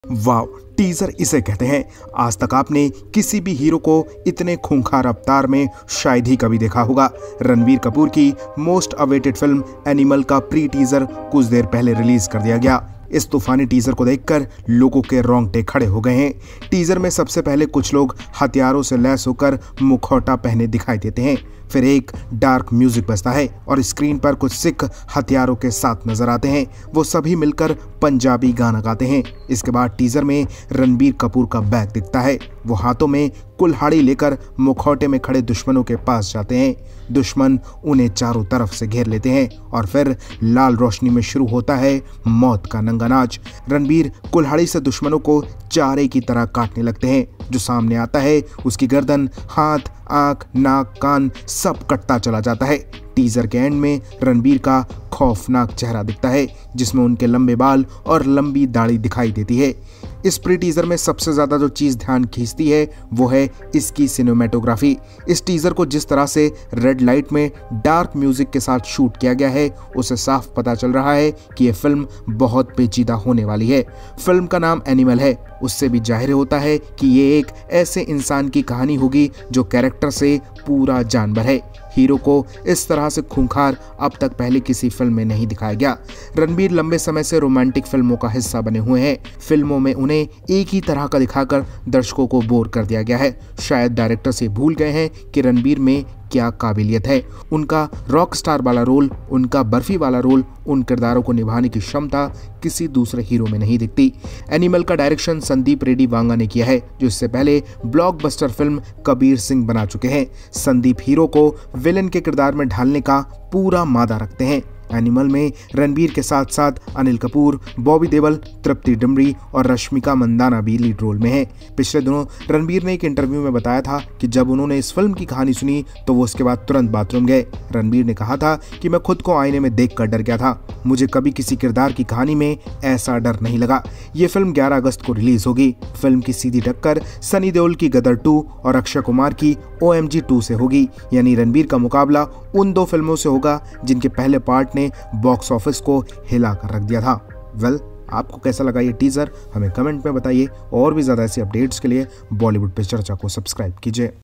वाव, teaser इसे कहते हैं। आज तक आपने किसी भी हीरो को इतने खूंखार अवतार में शायद ही कभी देखा होगा। रणबीर कपूर की मोस्ट अवेटेड फिल्म एनिमल का प्री टीजर कुछ देर पहले रिलीज कर दिया गया। इस तूफानी टीजर को देखकर लोगों के रोंगटे खड़े हो गए हैं। टीजर में सबसे पहले कुछ लोग हथियारों से लैस होकर मुखौटा पहने दिखाई देते हैं। फिर एक डार्क म्यूजिक बजता है और स्क्रीन पर कुछ सिख हथियारों के साथ नजर आते हैं। वो सभी मिलकर पंजाबी गाना गाते हैं। इसके बाद टीजर में रणबीर कपूर का बैग दिखता है। वो हाथों में कुल्हाड़ी लेकर मुखौटे में खड़े दुश्मनों के पास जाते हैं। दुश्मन उन्हें चारों तरफ से घेर लेते हैं और फिर लाल रोशनी में शुरू होता है मौत का नंगा नाच। रणबीर कुल्हाड़ी से दुश्मनों को चारे की तरह काटने लगते हैं। जो सामने आता है उसकी गर्दन, हाथ, आंख, नाक, कान सब कटता चला जाता है। टीजर के एंड में रणबीर का खौफनाक चेहरा दिखता है जिसमें उनके लंबे बाल और लंबी दाढ़ी दिखाई देती है। इस प्री टीजर में सबसे ज्यादा जो चीज ध्यान खींचती है वो है इसकी सिनेमेटोग्राफी। इस टीजर को जिस तरह से रेड लाइट में डार्क म्यूजिक के साथ शूट किया गया है उसे साफ पता चल रहा है कि यह फिल्म बहुत पेचीदा होने वाली है। फिल्म का नाम एनिमल है, उससे भी जाहिर होता है कि ये एक ऐसे इंसान की कहानी होगी जो कैरेक्टर से पूरा जानवर है। हीरो को इस तरह से खूंखार अब तक पहले किसी फिल्म में नहीं दिखाया गया। रणबीर लंबे समय से रोमांटिक फिल्मों का हिस्सा बने हुए हैं। फिल्मों में उन्हें एक ही तरह का दिखाकर दर्शकों को बोर कर दिया गया है। शायद डायरेक्टर से भूल गए हैं कि रणबीर में क्या काबिलियत है। उनका रॉक स्टार वाला रोल, उनका बर्फी वाला रोल, उन किरदारों को निभाने की क्षमता किसी दूसरे हीरो में नहीं दिखती। एनिमल का डायरेक्शन संदीप रेड्डी वांगा ने किया है, जो इससे पहले ब्लॉकबस्टर फिल्म कबीर सिंह बना चुके हैं। संदीप हीरो को विलेन के किरदार में ढालने का पूरा मादा रखते हैं। एनिमल में रणबीर के साथ साथ अनिल कपूर, बॉबी देओल, तृप्ति डिमरी और रश्मिका मंदाना भी लीड रोल में हैं। पिछले दिनों रणबीर ने एक इंटरव्यू में बताया था कि जब उन्होंने इस फिल्म की कहानी सुनी तो वो उसके बाद तुरंत बाथरूम गए। रणबीर ने कहा था कि मैं खुद को आईने में देखकर डर गया था। मुझे कभी किसी किरदार की कहानी में ऐसा डर नहीं लगा। ये फिल्म 11 अगस्त को रिलीज होगी। फिल्म की सीधी टक्कर सनी देओल की गदर 2 और अक्षय कुमार की OMG 2 से होगी। यानी रणबीर का मुकाबला उन दो फिल्मों से होगा जिनके पहले पार्ट ने बॉक्स ऑफिस को हिला कर रख दिया था। आपको कैसा लगा ये टीजर हमें कमेंट में बताइए। और भी ज्यादा ऐसी अपडेट्स के लिए बॉलीवुड पे चर्चा को सब्सक्राइब कीजिए।